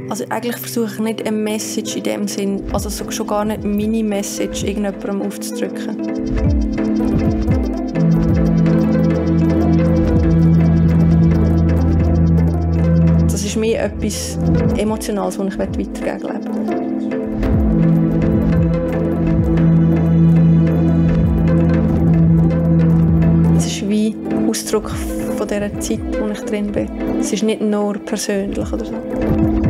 Also eigentlich versuche ich nicht eine Message in dem Sinn, also schon gar nicht meine Message irgendjemandem aufzudrücken. Das ist mehr etwas Emotionales, das ich weitergeben möchte. Es ist wie Ausdruck von dieser Zeit, in der ich drin bin. Es ist nicht nur persönlich oder so.